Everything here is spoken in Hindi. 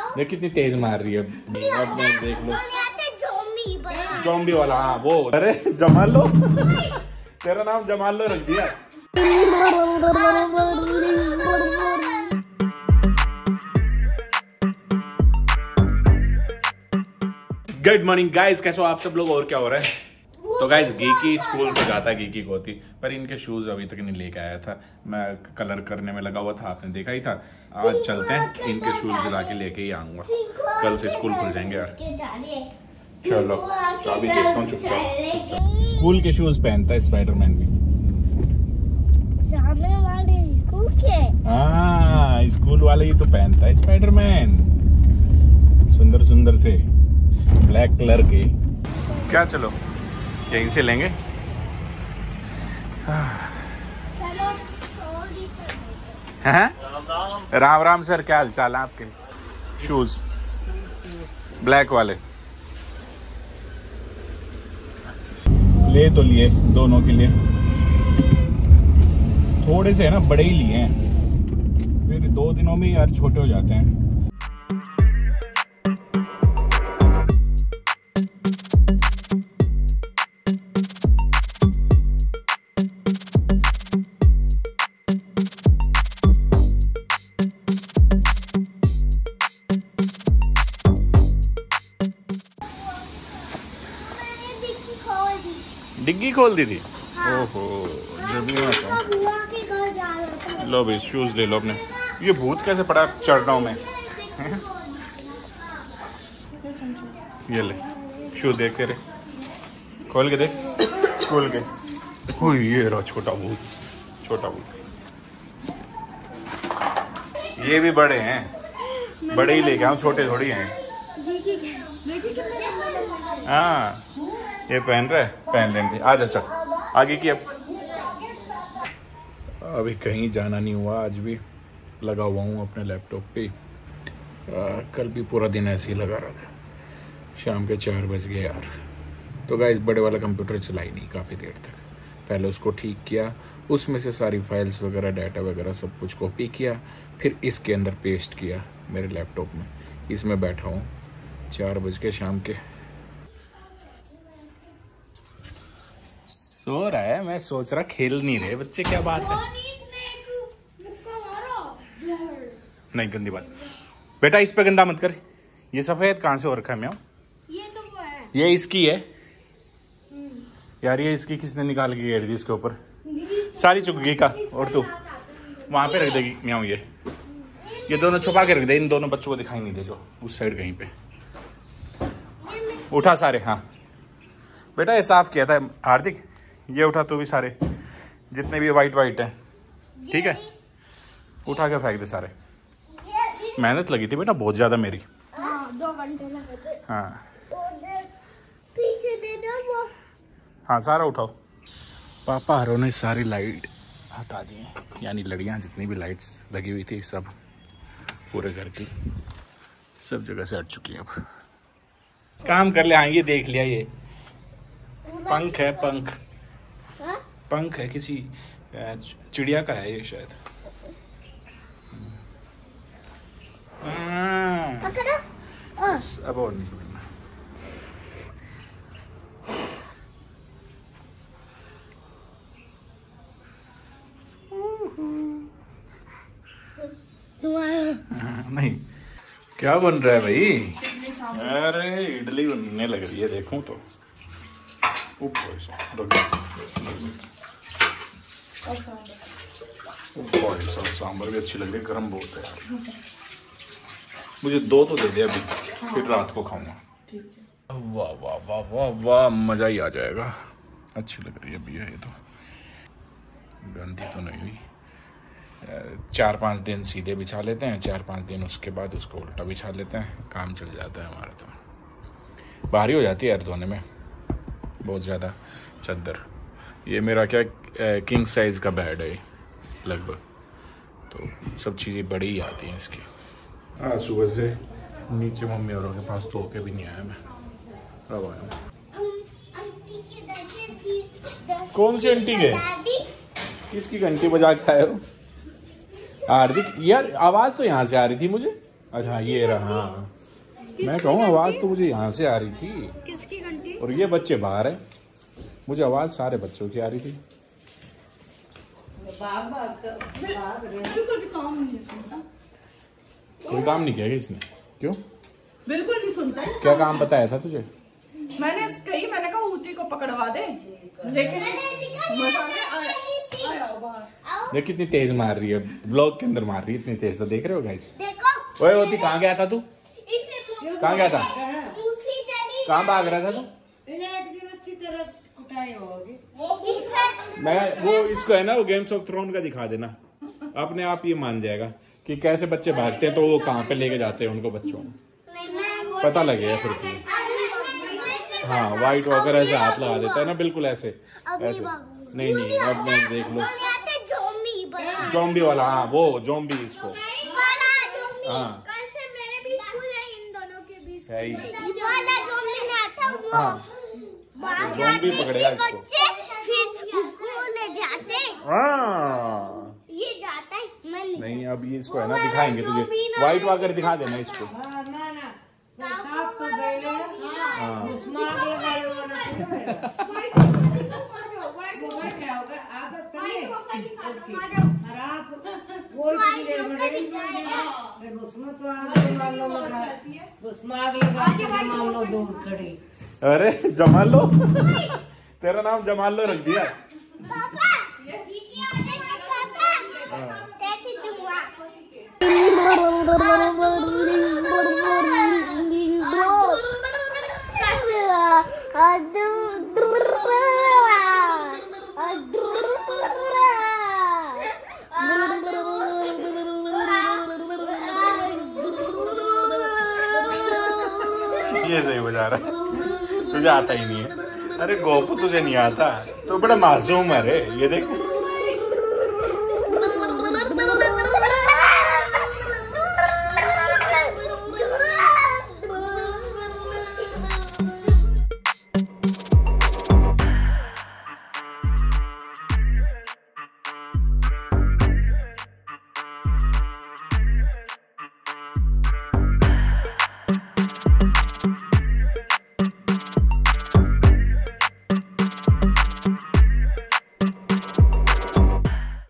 देख कितनी तेज मार रही है। अब मैं देख लो ज़ॉम्बी वाला। हाँ वो, अरे जमाल लो तेरा नाम जमाल लो रख दिया। गुड मॉर्निंग गाइस, कैसे हो आप सब लोग और क्या हो रहा है? तो गाइस गीकी स्कूल पे जाता, गीकी को होती, पर इनके शूज अभी तक नहीं लेके आया था। मैं कलर करने में लगा हुआ था, आपने देखा ही था। आज चलते हैं, इनके शूज दिला के लेके ही आऊंगा। कल से स्कूल खुल जाएंगे यार। चलो तो अभी देखता हूँ चुपचाप। स्कूल के शूज पहनता है स्पाइडरमैन भी। हाँ स्कूल वाले ही तो पहनता है स्पाइडरमैन, सुंदर सुंदर से ब्लैक कलर के। क्या चलो यहीं से लेंगे। राम राम सर, क्या हाल चाल है आपके? शूज ब्लैक वाले ले तो लिए दोनों के लिए, थोड़े से है ना बड़े ही लिए हैं, फिर 2 दिनों में यार छोटे हो जाते हैं। डिग्गी खोल दी थी। हाँ। ओहो जब लो भाई शूज ले लो अपने। ये भूत कैसे पड़ा चढ़नाव में? ये ले शूज देख तेरे, खोल के देख स्कूल के। ओ ये रहा छोटा भूत, छोटा भूत। ये भी बड़े हैं, बड़े ही लेके आऊं, छोटे थोड़ी हैं। हाँ ये पहन रहा है, पहन लेंगे। आज अच्छा आगे की। अब अभी कहीं जाना नहीं हुआ, आज भी लगा हुआ हूँ अपने लैपटॉप पे। कल भी पूरा दिन ऐसे ही लगा रहा था, शाम के 4 बज गए यार। तो गाइस बड़े वाला कंप्यूटर चला ही नहीं काफ़ी देर तक। पहले उसको ठीक किया, उसमें से सारी फाइल्स वगैरह डाटा वगैरह सब कुछ कॉपी किया, फिर इसके अंदर पेस्ट किया मेरे लैपटॉप में। इसमें बैठा हूँ 4 बज के शाम के। सो रहा है, मैं सोच रहा खेल नहीं रहे बच्चे, क्या बात है? नहीं गंदी बात बेटा, इस पे गंदा मत कर। ये सफेद कहाँ से हो रखा है म्याऊ? ये तो वो है, ये इसकी है यार। ये इसकी किसने निकाल के गिर दी इसके ऊपर? सारी चुक गई का। और तू वहां पे रख देगी म्याऊ। ये दोनों छुपा के रख दे, इन दोनों बच्चों को दिखाई नहीं दे जो उस साइड कहीं पे। उठा सारे। हाँ बेटा ये साफ किया था हार्दिक, ये उठा तू भी सारे जितने भी वाइट वाइट हैं, ठीक है? उठा के फेंक दे सारे। मेहनत लगी थी बेटा बहुत ज्यादा मेरी। हाँ 2 घंटे लगे थे। हाँ पीछे दे दो वो। हाँ सारा उठाओ। पापा हरों ने सारी लाइट हटा दी है, यानी लड़ियाँ जितनी भी लाइट्स लगी हुई थी सब पूरे घर की सब जगह से हट चुकी है। अब काम कर ले। हाँ ये देख लिया, ये पंख है, पंख पंख है किसी चिड़िया का है ये शायद। अब और नहीं करना। नहीं क्या बन रहा है भाई? अरे इडली बनने लग रही है, देखूं तो। सांभर भी अच्छी लग रही है, गर्म बहुत है यार। मुझे 2 तो दे दे अभी, फिर रात को खाऊंगा। वाह वाह वाह वाह वाह, मजा ही आ जाएगा। अच्छी लग रही है अभी ये तो, गंदी तो नहीं हुई। 4-5 दिन सीधे बिछा लेते हैं, 4-5 दिन उसके बाद उसको उल्टा बिछा लेते हैं, काम चल जाता है हमारा। तो भारी हो जाती है यार धोने में बहुत ज़्यादा चादर। ये मेरा क्या किंग साइज़ का बेड है लगभग, तो सब चीज़ें बड़ी ही आती हैं इसकी। आज सुबह से नीचे मम्मी औरों के पास धो के भी नहीं आया मैं, अब आया। कौन सी आंटी के? किसकी घंटी बजा के आए हो? हार्दिक यार आवाज तो यहाँ से आ रही थी मुझे। अच्छा ये रहा। हाँ मैं कहूँ आवाज तो मुझे यहाँ से आ रही थी। किसकी घंटी? और ये बच्चे बाहर है, मुझे आवाज सारे बच्चों की आ रही थी। बिल्कुल भी काम नहीं सुनता। कोई काम नहीं किया क्या इसने? क्यों? बिल्कुल नहीं सुनता। क्या काम बताया था तुझे? मैंने कहा ऊती को पकड़वा दे, लेकिन देख कितनी तेज मार रही है, ब्लॉग के अंदर मार रही है इतनी तेज। तो देख रहे हो गाइस? ओए होती कहाँ गया था तू? कहाँ गया था? कहाँ भाग रहा था तू? मैं वो इसको है ना वो गेम्स ऑफ थ्रोन का दिखा देना, अपने आप ये मान जाएगा कि कैसे बच्चे भागते हैं, तो वो कहाँ पे लेके जाते हैं उनको, बच्चों को पता लगेगा फिर भी। हाँ व्हाइट वॉकर ऐसे हाथ लगा देता है ना, बिल्कुल ऐसे ऐसे। नहीं नहीं अब मैं देख लो ज़ॉम्बी वाला। हाँ वो ज़ॉम्बी इसको। हाँ है ही। हाँ ज़ॉम्बी पकड़ेगा इसको। हाँ ये जाता है नहीं अब ये इसको है ना दिखाएंगे तुझे, व्हाइट वॉकर दिखा देना इसको। अरे जमाल लो तेरा नाम जमाल लो रख दिया। ये सही बजा रहा है, तुझे आता ही नहीं है। अरे गोपू तुझे नहीं आता, तो बड़ा मासूम है रे। ये देख